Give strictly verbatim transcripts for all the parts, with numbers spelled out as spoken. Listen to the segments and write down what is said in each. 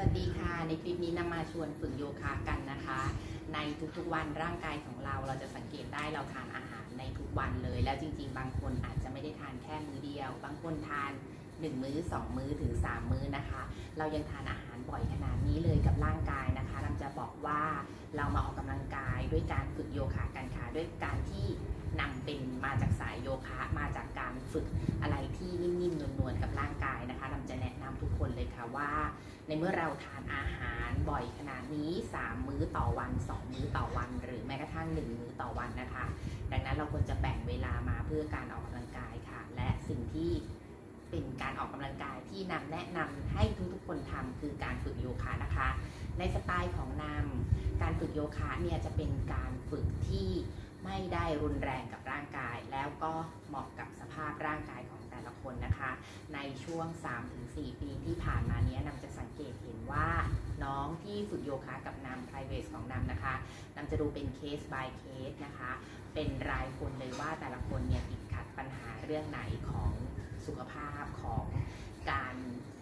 วัสดีค่ะในคลิปนี้นำมาชวนฝึกโยคะกันนะคะในทุกๆวันร่างกายของเราเราจะสังเกตได้เราทานอาหารในทุกวันเลยแล้วจริงๆบางคนอาจจะไม่ได้ทานแค่มื้อเดียวบางคนทานหนึ่งมื้อสองมื้อถึงสามมื้อนะคะเรายังทานอาหารบ่อยขนาดนี้เลยกับร่างกายนะคะเราจะบอกว่าเรามาออกกำลังกายด้วยการฝึกโยคะกันค่ะด้วยการที่นำเป็นมาจากสายโยคะมาจากการฝึกอะไรที่นิ่มๆนวลๆกับร่างกายนะคะเราจะแนะนำทุกคนเลยค่ะว่าในเมื่อเราทานอาหารบ่อยขนาดนี้สามมื้อต่อวันสองมื้อต่อวันหรือแม้กระทั่งหนึ่งมื้อต่อวันนะคะดังนั้นเราควรจะแบ่งเวลามาเพื่อการออกกำลังกายค่ะและสิ่งที่เป็นการออกกำลังกายที่นำแนะนำให้ทุกๆคนทำคือการฝึกโยคะนะคะในสไตล์ของนำการฝึกโยคะเนี่ยจะเป็นการฝึกที่ไม่ได้รุนแรงกับร่างกายแล้วก็เหมาะกับสภาพร่างกายของแต่ละคนนะคะในช่วง สามถึงสี่ ปีที่ผ่านมานี้นำจะสังเกตเห็นว่าน้องที่ฝึกโยคะกับนำ private ของนำนะคะนำจะดูเป็น case by case นะคะเป็นรายคนเลยว่าแต่ละคนเนี่ยติดขัดปัญหาเรื่องไหนของสุขภาพของการ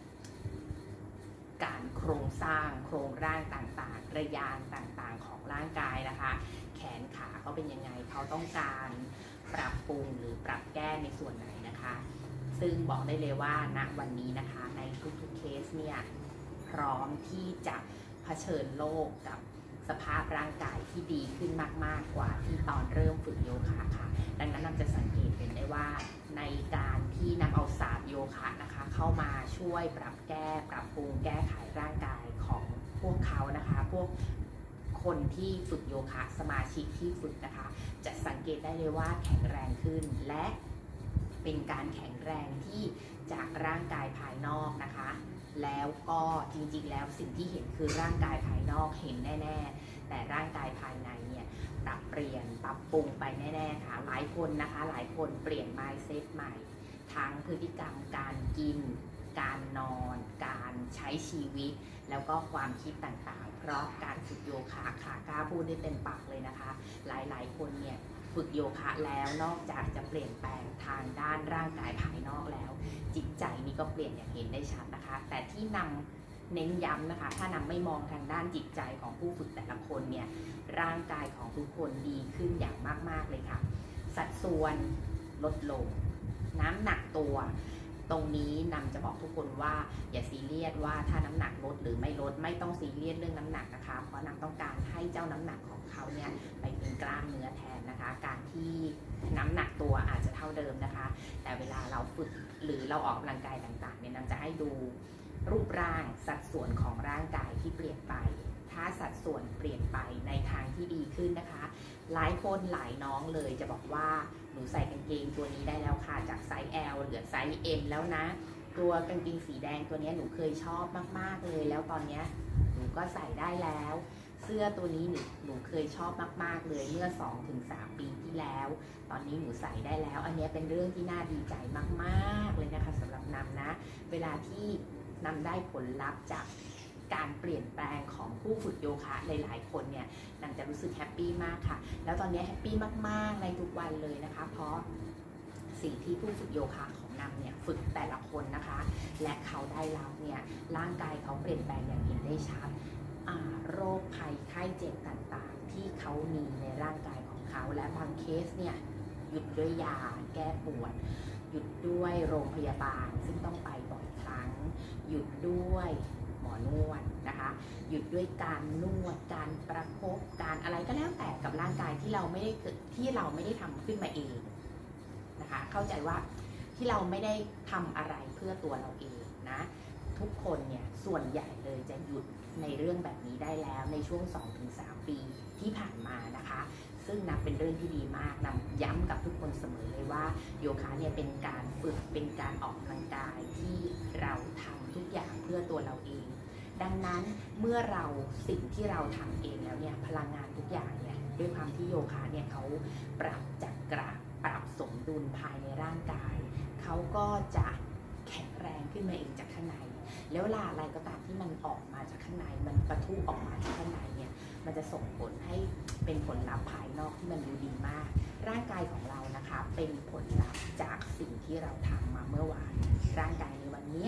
การโครงสร้างโครงร่างต่างๆระยางต่างๆของร่างกายนะคะแขนขาเขาเป็นยังไงเขาต้องการปรับปรุงหรือปรับแก้ในส่วนไหนนะคะซึ่งบอกได้เลยว่าณวันนี้นะคะในทุกๆเคสเนี่ยพร้อมที่จะเผชิญโลกกับสภาพร่างกายที่ดีขึ้นมากๆกว่าที่ตอนเริ่มฝึกโยคะค่ะดังนั้นนำจะสังเกตเห็นได้ว่าในการที่นำเอาศาสตร์โยคะนะคะเข้ามาช่วยปรับแก้ปรับปรุงแก้ไขร่างกายของพวกเขานะคะพวกคนที่ฝึกโยคะสมาชิกที่ฝึกนะคะจะสังเกตได้เลยว่าแข็งแรงขึ้นและเป็นการแข็งแรงที่จากร่างกายภายนอกนะคะแล้วก็จริงๆแล้วสิ่งที่เห็นคือร่างกายภายนอกเห็นแน่ๆแต่ร่างกายภายในเนี่ยปรับเปลี่ยนปรับปรุงไปแน่ๆค่ะหลายคนนะคะหลายคนเปลี่ยน mindset ใหม่ทั้งพฤติกรรมการกินการนอนการใช้ชีวิตแล้วก็ความคิดต่างๆเพราะการฝึกโยคะค่ะกล้าพูดได้เต็มปากเลยนะคะหลายๆคนเนี่ยฝึกโยคะแล้วนอกจากจะเปลี่ยนแปลงทางด้านร่างกายภายนอกแล้วจิตใจนี่ก็เปลี่ยนอย่างเห็นได้ชัดนะคะแต่ที่นำเน้นย้ำนะคะถ้านำไม่มองทางด้านจิตใจของผู้ฝึกแต่ละคนเนี่ยร่างกายของทุกคนดีขึ้นอย่างมากๆเลยค่ะสัดส่วนลดลงน้ำหนักตัวตรงนี้นำจะบอกทุกคนว่าอย่าซีเรียสว่าถ้าน้ำหนักลดหรือไม่ลดไม่ต้องซีเรียสเรื่องน้ำหนักนะคะเพราะนำต้องการให้เจ้าน้ำหนักของเขาเนี่ยไปเป็นกล้ามเนื้อแทนนะคะการที่น้ำหนักตัวอาจจะเท่าเดิมนะคะแต่เวลาเราฝึกหรือเราออกกำลังกายต่างๆเนี่ยนำจะให้ดูรูปร่างสัดส่วนของร่างกายที่เปลี่ยนไปถ้าสัดส่วนเปลี่ยนไปในทางที่ดีขึ้นนะคะหลายคนหลายน้องเลยจะบอกว่าหนูใส่กางเกงตัวนี้ได้แล้วค่ะจากไซส์ แอล เหลือไซส์ เอ็ม แล้วนะตัวกางเกงสีแดงตัวนี้หนูเคยชอบมากๆเลยแล้วตอนนี้หนูก็ใส่ได้แล้วเสื้อตัวนี้หนูหนูเคยชอบมากๆเลยเมื่อ สองถึงสาม ปีที่แล้วตอนนี้หนูใส่ได้แล้วอันนี้เป็นเรื่องที่น่าดีใจมากๆเลยนะคะสำหรับนำนะเวลาที่นำได้ผลลัพธ์จากการเปลี่ยนแปลงของผู้ฝึกโยคะหลายๆคนเนี่ยนำจะรู้สึกแฮปปี้มากค่ะแล้วตอนนี้แฮปปี้มากๆในทุกวันเลยนะคะเพราะสิ่งที่ผู้ฝึกโยคะของนำเนี่ยฝึกแต่ละคนนะคะและเขาได้รับเนี่ยร่างกายเขาเปลี่ยนแปลงอย่างเห็นได้ชัดโรคภัยไข้เจ็บต่างๆที่เขามีในร่างกายของเขาและบางเคสเนี่ยหยุดด้วยยาแก้ปวดหยุดด้วยโรงพยาบาลซึ่งต้องไปบ่อยครั้งหยุดด้วยหมอนวดนะคะหยุดด้วยการนวดการประคบการอะไรก็แล้วแต่กับร่างกายที่เราไม่ได้ที่เราไม่ได้ทำขึ้นมาเองนะคะเข้าใจว่าที่เราไม่ได้ทำอะไรเพื่อตัวเราเองนะทุกคนเนี่ยส่วนใหญ่เลยจะหยุดในเรื่องแบบนี้ได้แล้วในช่วง สองถึงสาม ปีที่ผ่านมานะคะซึ่งนับเป็นเรื่องที่ดีมากนำย้ำกับทุกคนเสมอเลยว่าโยคะเนี่ยเป็นการฝึกเป็นการออกกำลังกายที่เราทำทุกอย่างเพื่อตัวเราเองดังนั้นเมื่อเราสิ่งที่เราทำเองแล้วเนี่ยพลังงานทุกอย่างเนี่ยด้วยความที่โยคะเนี่ยเขาปรับจักระปรับสมดุลภายในร่างกายเขาก็จะแข็งแรงขึ้นมาเองจากข้างในแล้วเวลาอะไรก็ตามที่มันออกมาจากข้างในมันปะทุออกมาจากข้างในเนี่ยมันจะส่งผลให้เป็นผลลัพธ์ภายนอกที่มันดูดีมากร่างกายของเรานะคะเป็นผลลัพธ์จากสิ่งที่เราทำมาเมื่อวานร่างกายในวันนี้ค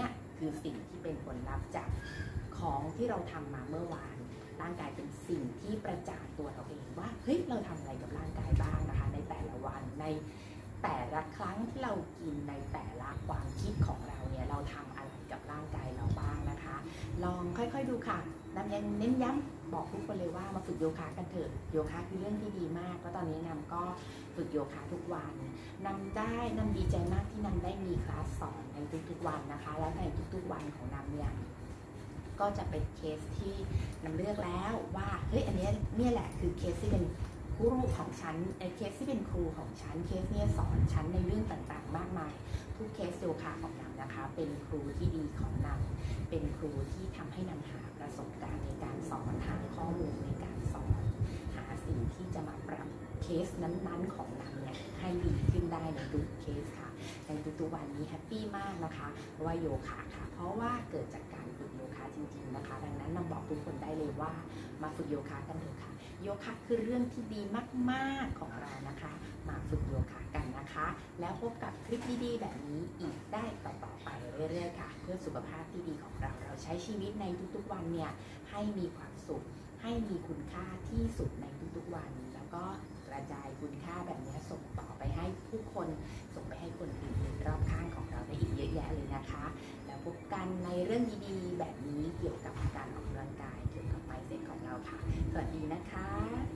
คือสิ่งที่เป็นผลลัพธ์จากของที่เราทำมาเมื่อวานร่างกายเป็นสิ่งที่ประจานตัวเราเองว่าเฮ้ยเราทำอะไรกับร่างกายบ้างนะคะในแต่ละวันในแต่ละครั้งที่เรากินในแต่ละความคิดของเราเนี่ยเราทำอะไรกับร่างกายเราบ้างนะคะลองค่อยๆดูค่ะน้ำยังเน้นย้ำบอกทุกคนเลยว่ามาฝึกโยคะกันเถอะโยคะคือเรื่องที่ดีมากแล้วตอนนี้นำก็ฝึกโยคะทุกวันนำได้นำดีใจมากที่นำได้มีคลาสสอนในทุกๆวันนะคะแล้วในทุกๆวันของนำเนี่ยก็จะเป็นเคสที่นำเลือกแล้วว่าเฮ้ยอันนี้เนี่ยแหละคือเคสที่เป็นครูของฉันไอ้เคสที่เป็นครูของฉันเคสเนี่ยสอนฉันในเรื่องต่างๆมากมายทุกเคสโยคะของนำนะคะเป็นครูที่ดีของนำเป็นครูที่ทำให้นำหาประสบการณ์ในการสอนหาข้อมูลในการสอนหาสิ่งที่จะมาปรับเคสนั้นๆของนำเนี่ยให้ดีขึ้นได้ในทุกเคสค่ะในทุกๆวันนี้แฮปปี้มากนะคะว่าโยคะค่ะเพราะว่าเกิดจากการฝึกโยคะจริงๆนะคะดังนั้นนำบอกทุกคนได้เลยว่ามาฝึกโยคะกันเถอะค่ะโยคะคือเรื่องที่ดีมากๆของเรานะคะมาฝึกโยคะกันนะคะแล้วพบกับคลิปดีๆแบบนี้อีกได้ต่อๆไปเรื่อยๆค่ะเพื่อสุขภาพที่ดีของเราเราใช้ชีวิตในทุกๆวันเนี่ยให้มีความสุขให้มีคุณค่าที่สุดในทุกๆวันแล้วก็กระจายคุณค่าแบบนี้ส่งต่อไปให้ผู้คนส่งไปให้คนอื่นๆรอบข้างของเราได้อีกเยอะแยะเลยนะคะแล้วพบกันในเรื่องดีๆแบบนี้เกี่ยวกับการออกกำลังกายเกี่ยวกับ mindset ของเราค่ะสวัสดีนะคะ